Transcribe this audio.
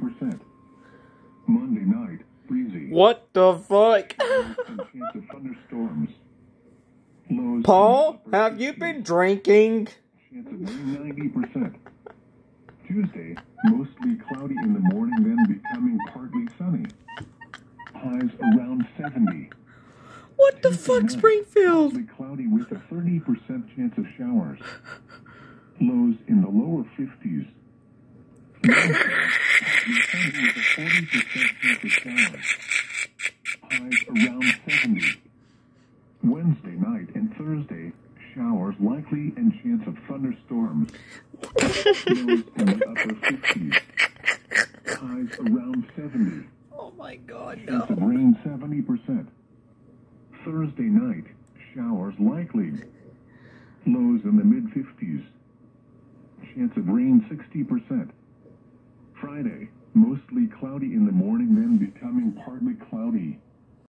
50%. Monday night, breezy. What the fuck? And chance of thunderstorms. Lows Paul, in the upper have you 50s. been drinking? Chance of rain 90%. Tuesday, mostly cloudy in the morning, then becoming partly sunny. Highs around 70. What the Tuesday fuck, night, Springfield? mostly cloudy with a 30% chance of showers. Lows in the lower 50s. Wednesday, partly sunny with a 40% chance of showers. Highs around 70. Wednesday night and Thursday, showers likely and chance of thunderstorms. Lows in the upper 50s. Highs around 70. Oh my god, Chance of no. rain 70%. Thursday night, showers likely. Lows in the mid-50s. Chance of rain 60%. Friday, mostly cloudy in the morning,